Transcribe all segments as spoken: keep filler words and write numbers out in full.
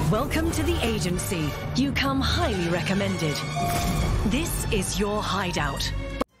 Welcome to the agency. You come highly recommended. This is your hideout.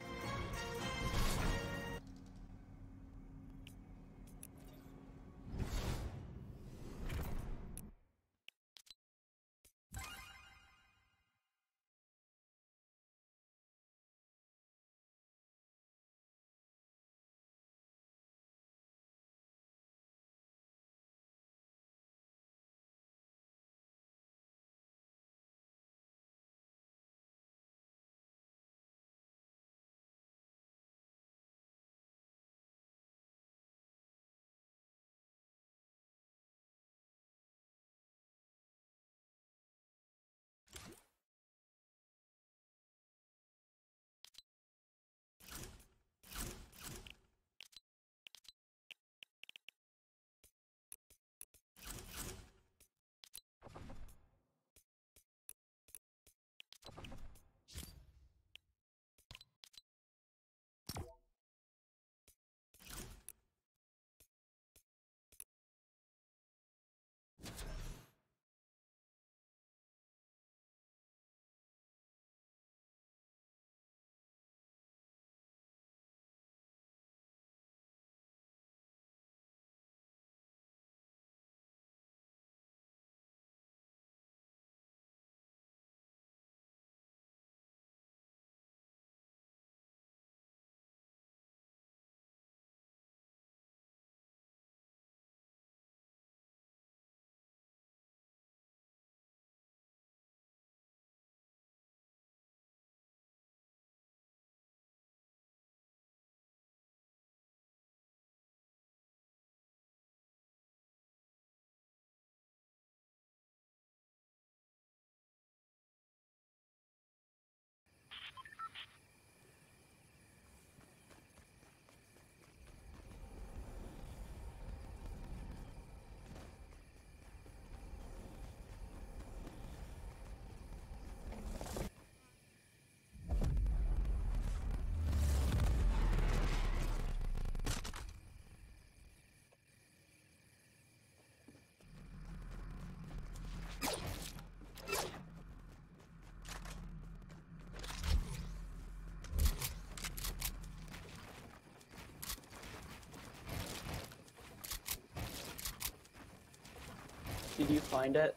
Did you find it?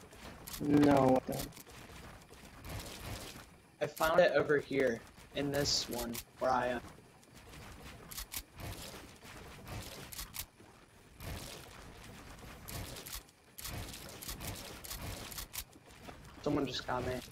No. What the? I found it over here, in this one, where I am. Someone just got me.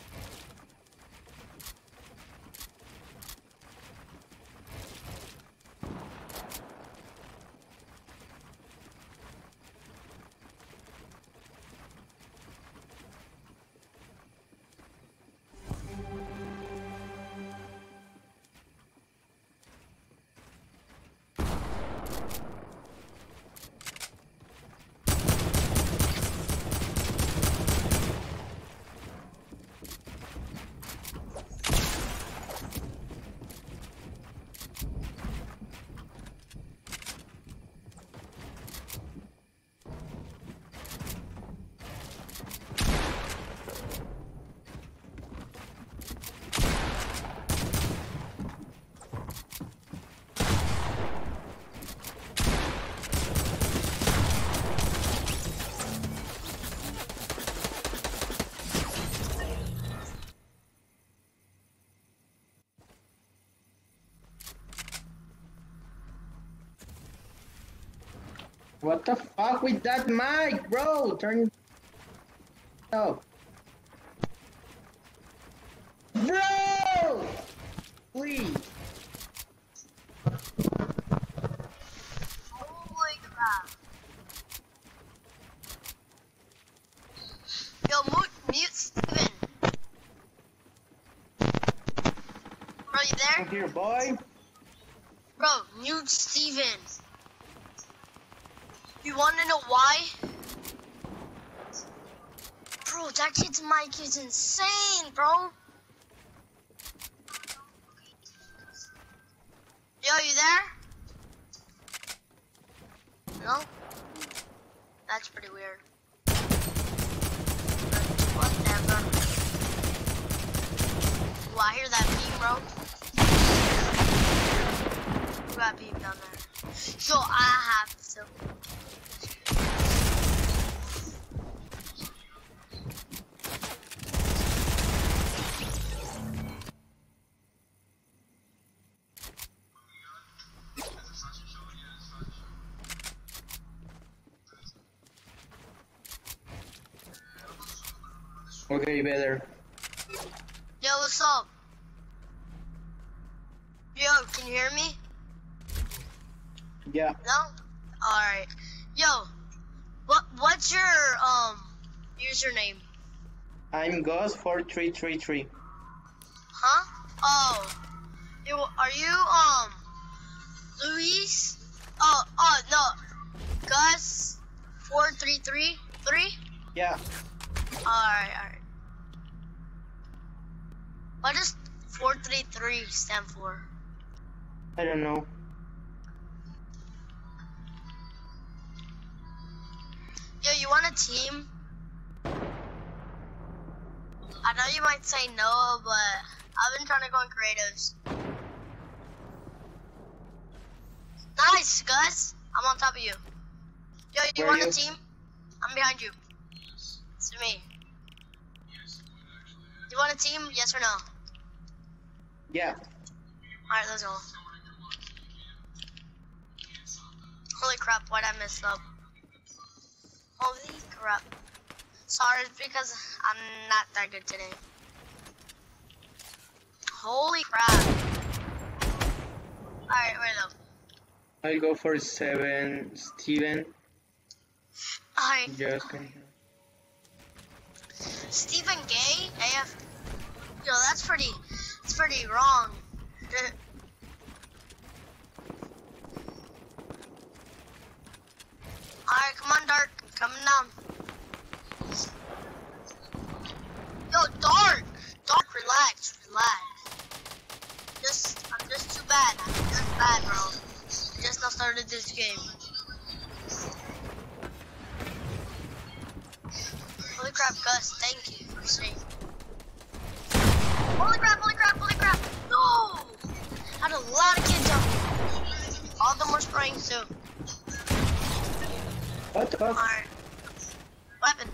What the fuck with that mic, bro? Turn. Oh. Bro! Please. Holy crap. Yo, mute, mute Steven. Bro, you there? Come here, boy. Bro, mute Steven. You wanna know why? Bro, that kid's mic is insane, bro. Yo, you there? No? That's pretty weird. Whatever. Ooh, I hear that beam, bro. Who got beam down there? So I have to. Okay, better. Yo, what's up? Yo, can you hear me? Yeah. No? Alright. Yo, what what's your um username? I'm Ghost four three three three. Huh? Oh. You are you um Luis? Oh oh no. Gus four three three three? Yeah. Alright, alright. What does four three three stand for? I don't know. Yo, you want a team? I know you might say no, but I've been trying to go in creatives. Nice, Gus. I'm on top of you. Yo, you Where want are a you? team? I'm behind you. It's me. You want a team? Yes or no? Yeah. Alright, let's go. Holy crap, why'd I mess up? Holy crap. Sorry, it's because I'm not that good today. Holy crap. Alright, wait up. I'll go for seven, Steven. Alright, Just can Stephen Gay? A F. Yo, that's pretty, that's pretty wrong. Alright, come on, Dark. Coming down. Yo, Dark! Dark, relax, relax. Just, I'm just too bad. I'm just bad, bro. I just now started this game. Holy crap, Gus, thank you for saying. Holy crap, holy crap, holy crap! No! Had a lot of kids on me. All of them were spraying too. What the fuck? Alright. Weapon.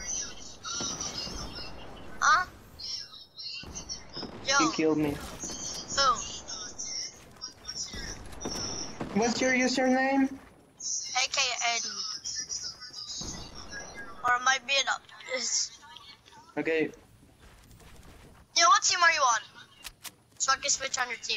Huh? Yo, You killed me. who? What's your username? A K Eddie. Or it might be an up. Okay. Yo, what team are you on? So I can switch on your team.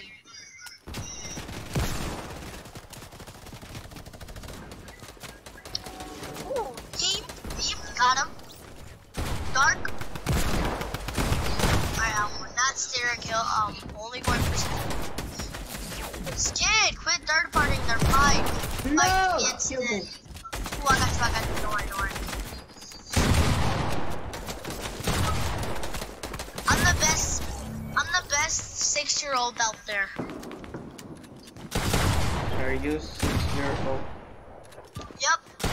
Ooh, team, team, got him. Dark. Alright, um, not steer a kill. Um, only going for Skid. Quit third partying their fight. No! Like, Kill me. Ooh, I got you, I got you. Don't worry, don't worry. I'm the best. I'm the best six-year-old out there. Are you six years old? Yep.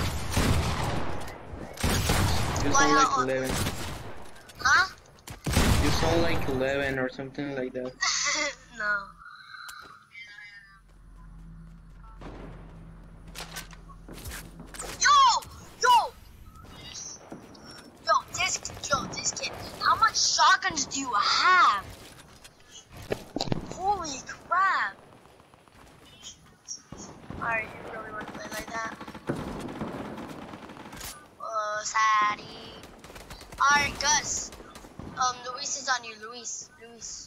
You Why, sound like how old? eleven. Huh? You sound like eleven or something like that. No. Yo! Yo! Yo, this, yo, this kid. How much shotguns do you have? Holy crap. Alright, you really want to play like that? Oh, Sadie. Alright, Gus. Um, Luis is on you, Luis. Luis.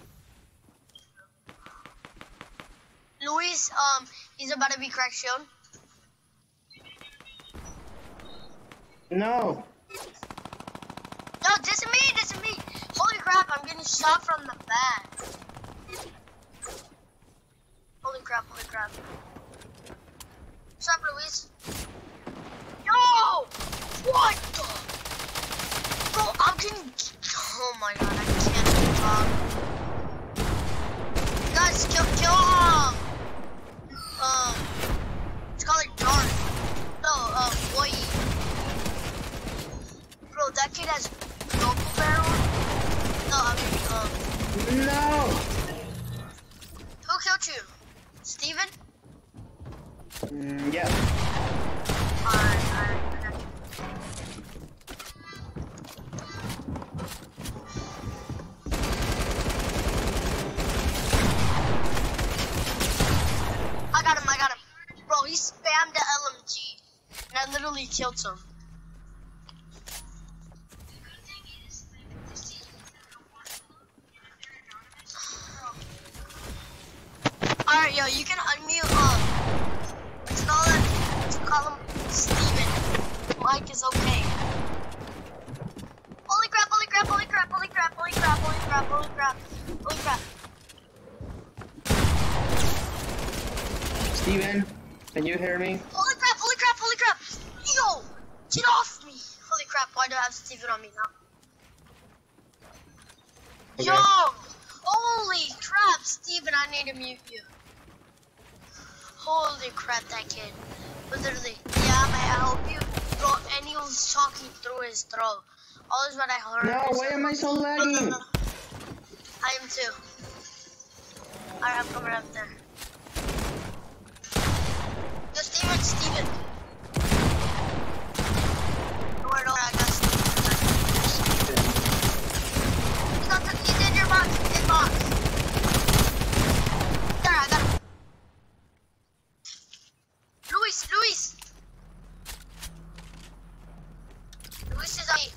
Luis, um, he's about to be cracked shield. No. No, this is me, this is me. Holy crap, I'm getting shot from the back. Holy crap, holy crap. What's up, Luis? Yo! What the? Bro, I'm getting... Oh my god, I can't talk. Guys, kill, kill, um... Um... Let's call it Dark. No, um, Boy. Bro, that kid has No! Who killed you? Steven? Mm, yeah. Alright, alright, I got you. I got him, I got him. Bro, he spammed the L M G. And I literally killed him. Alright, yo, you can unmute, um, let's call it, let's call him Steven. Mike is okay. Holy crap, holy crap, holy crap, holy crap, holy crap, holy crap, holy crap, holy crap. Steven, can you hear me? Holy crap, holy crap, holy crap. Yo, get off me. Holy crap, why do I have Steven on me now? Okay. Yo, holy crap, Steven, I need to mute you. Holy crap, that kid. But literally, yeah, man, I hope you, bro, and he was talking through his throat. All is what I heard. No, is why that- am I so No, no, lagging? no. I am too. Alright, I'm coming up there. Yo, Steven, Steven. Don't worry, don't worry, I got Steven. He's, got the, he's in your box, he's in box. There, I got him. Luis, Luis. Luis is on me.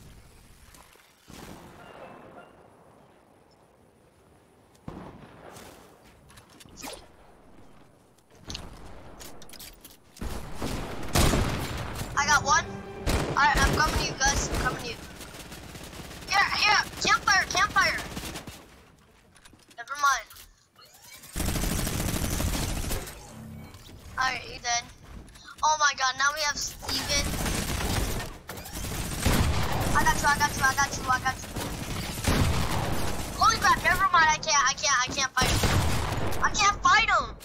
I got one. Alright, I'm coming to you guys. I'm coming to you. Here, here. Campfire, campfire. Never mind. Alright, you dead. Oh my god, now we have Steven. I got you, I got you, I got you, I got you. Holy crap, never mind. I can't, I can't, I can't fight him. I can't fight him.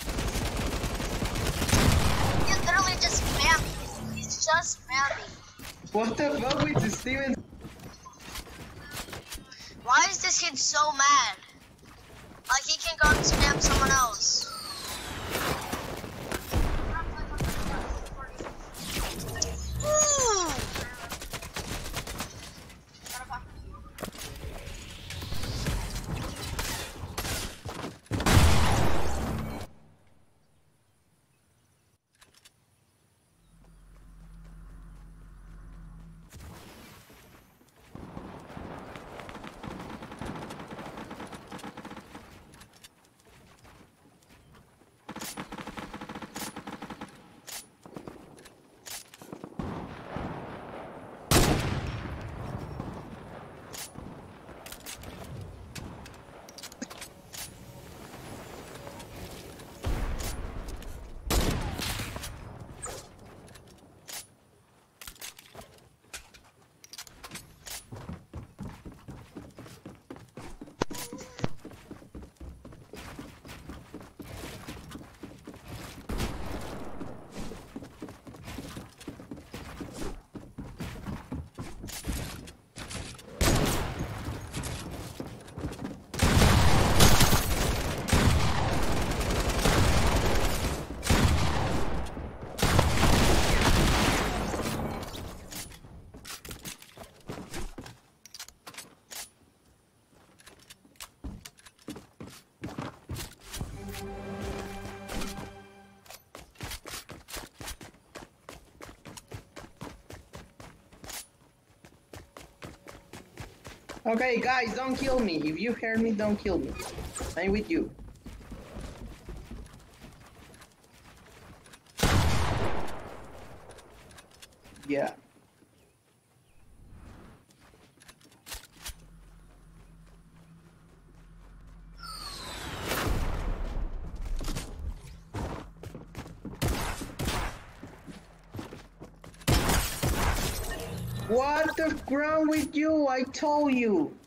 He's literally just spamming. He's just spamming. What the fuck with Steven? Why is this kid so mad? Like he can go and spam someone else. Ooh. Okay, guys, don't kill me. If you hear me, don't kill me. I'm with you. Yeah. What the ground with you? I told you.